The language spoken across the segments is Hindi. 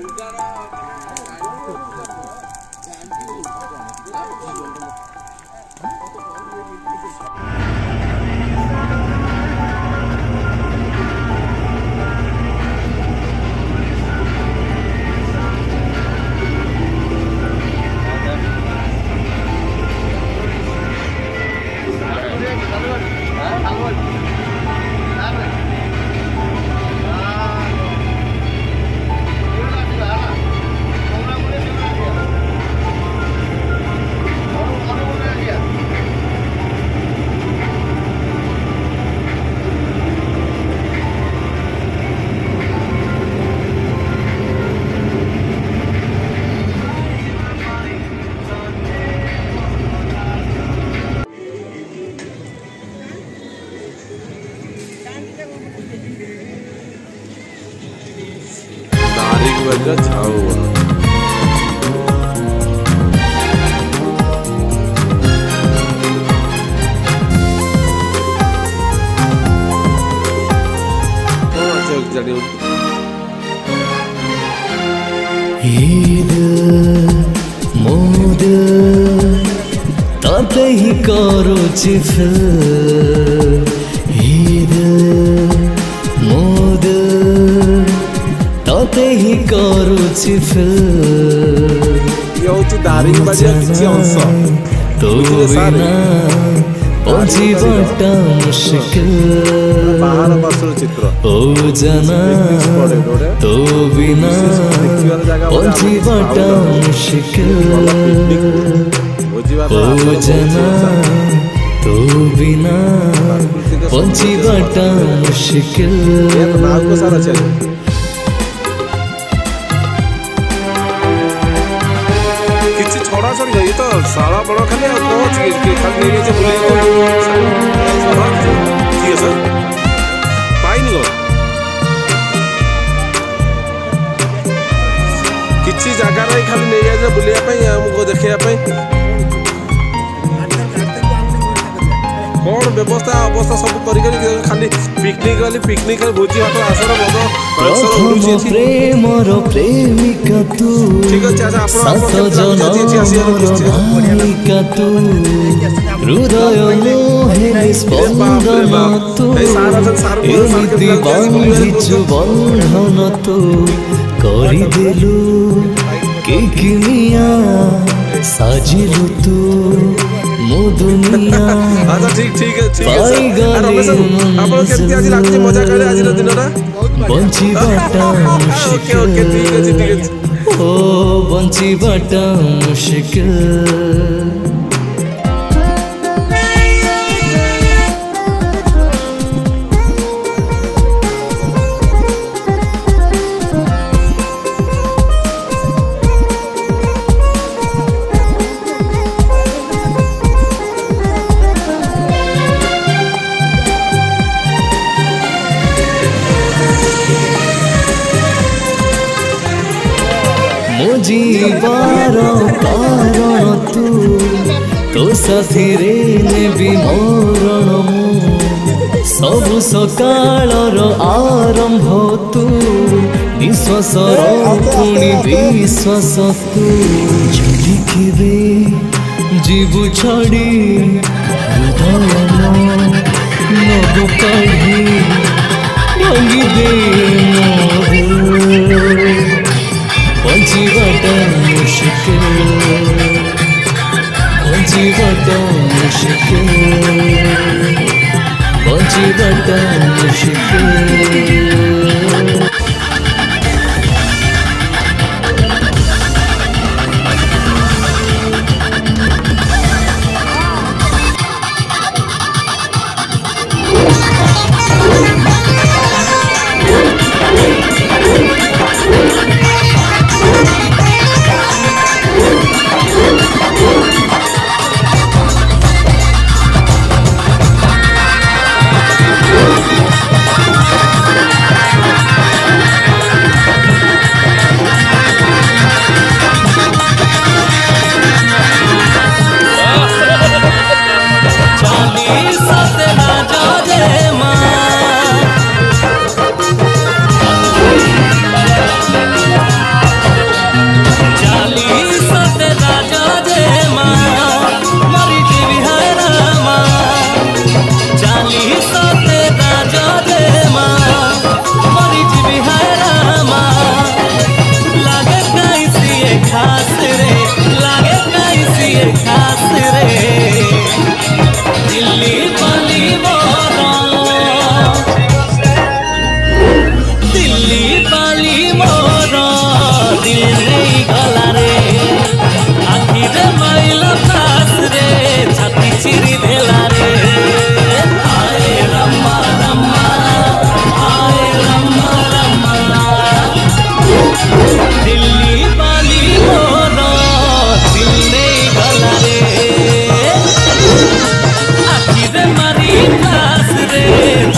वर्ग छाऊआ ईद मोद ताते ही करो चिफिल ईद मोद ताते ही करो चिफिल तो बिना जीवटा मुश्किल ओ जना तो बिना जीवटा मुश्किल ओ जना तो बिना जीवटा मुश्किल ये तो सारा बड़ा खाली खाली नहीं ठीक है सर पाइन गो किसी जगार खाली नहीं जाए बुलाया आमको देखा कौन व्यवस्था अवस्था सब खाली पिकनिक वाली पिकनिक भोजी भात आसर मद प्रेमर प्रेमिका तू सात जन्मिका तू हृदय मोहे स्पंदन तू एमिति बांधिछु बंधन तू करिदेलु केकिनिया साजिलु तू मो दुनिया ठीक ठीक है मजा करे आज दिन बंचीबाटा मुश्किल ओ बंचीबाटा मुश्किल जीवार कारण तू तो साथी रे नेबी मरण मु सब सकाळर आरंभ तू निश्वास पुणी विश्वास तू जदि केबे जीव छाड़ी हृदय नब काढ़ी भांगी दे बंचीबाटा मुश्किल बंचीबाटा मुश्किल बंचीबाटा मुश्किल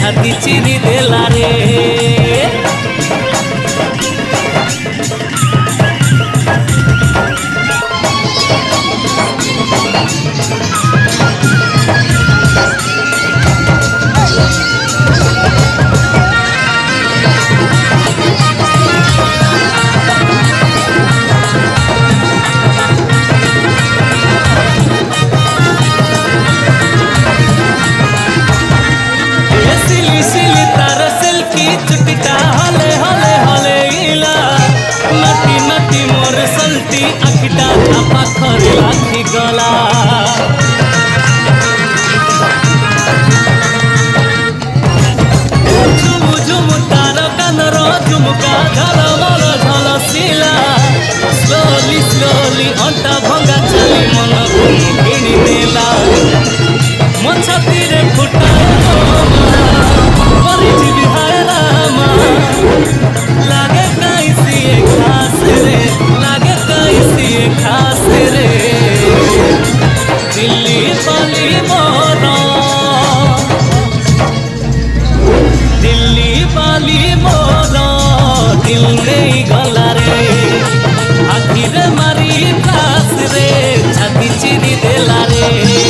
छाती चिरी देला रे चुटिका हले हले हले इला नटी नटी मोर सल्टी अखिटा छापा खरे लाखी गला झुम झुम तार कानर झुमका झल मल झल शिला स्लोली स्लोली अंटा भंगा चली मन किणी देला मो छाती रे फुटा लागे कैसी खास रे लागे कैसी खास रे दिल्ली वाली मोरा दिल्ली वाली मोरा दिल नहीं गला रे आखिर मारी खास रे छाती चिरी देला रे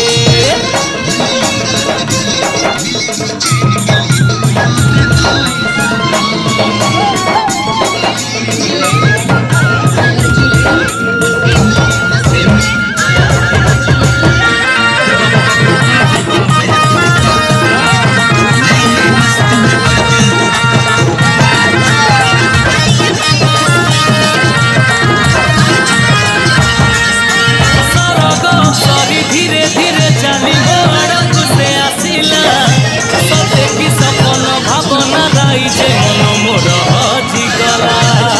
धीरे धीरे चली बड़क से आसिला सते की सपन भावना राई जे मन मोर हजी गला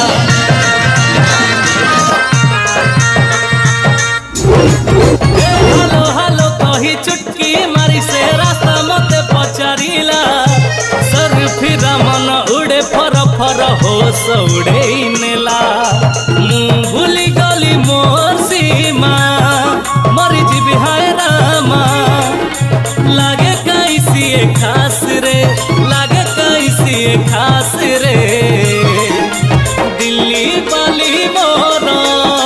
हालो हालो कही चुटकी मारी से रास्ता मते पचारिला सर फिरा मन उड़े फर फर होश उड़े नेला मुँह भूली गली मोर सीमा मरी जीवी हाय रामा लागे कैसी खास रे लागे कैसी खास रे दिल्ली वाली मोरा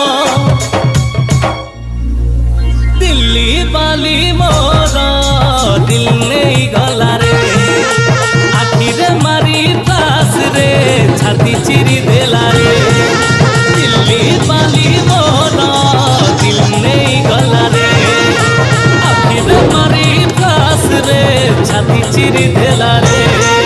दिल्ली वाली मोरा दिल नहीं गला रे आखिर मारी पास रे छाती चिरी देला रे दिल्ली वाली मोरा दिल नहीं गला रे आखिर मारी पास रे छाती चिरी देला रे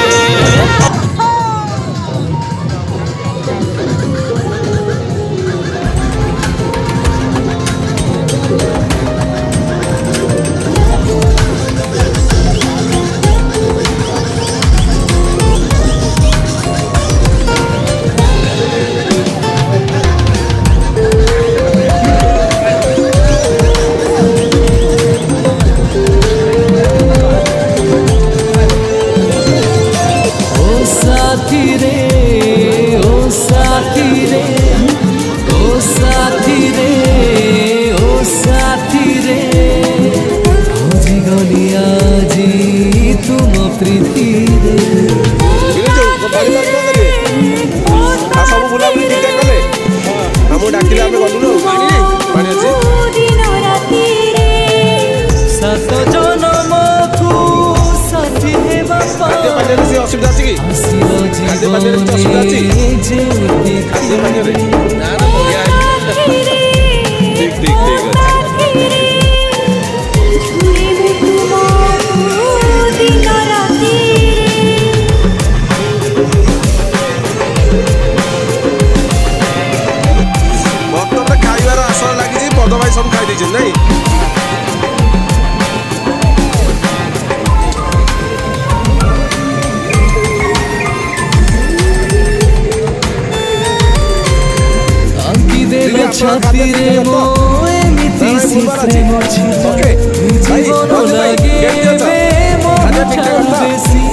छाती रे मो एमिति सी प्रेम छिटा जीवन लागे बे मो बेसी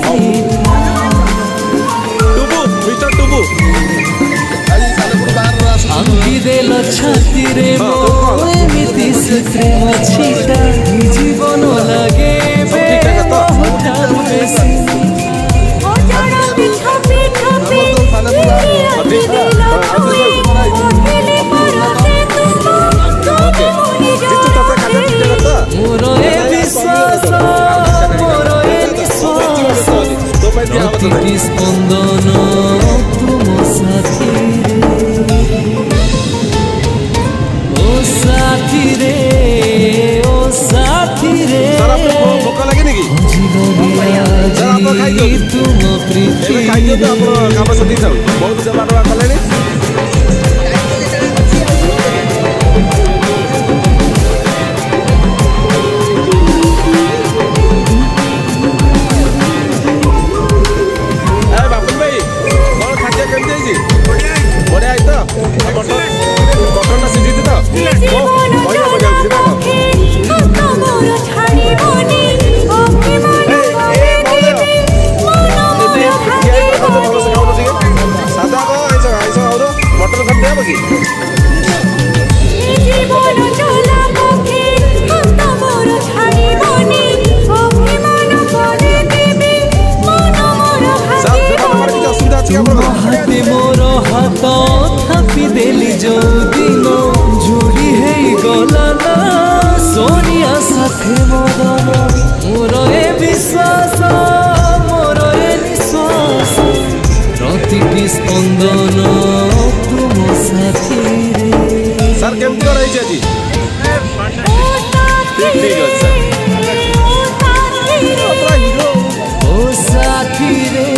टुबु मिस्टर टुबु अंगी देल छाती रे मो एमिति सी प्रेम छिटा जीवन लागे बे मो बेसी ପ୍ରତିଟି ସ୍ପନ୍ଦନ ତୁମ ସାଥିରେ ଓ ସାଥିରେ ଓ ସାଥିରେ सर आपको भोक लागेनी कि तुम प्रीति खाई आप काम से जाऊ बहुत सेवा कले बापुन भाई कौन खाद्य केमती बढ़िया है तो बटन सीझी तो सादा मटन खाते हम कि हाथे मोर हाथ थापी देली जो दिन जोड़ी है गला ना सोनिया साथे मोर ए विश्वास मोर ए निश्वास प्रतिटी स्पंदन तुम साथीरे सर केमती कर रही जी ठीक है सर ओ साथीरे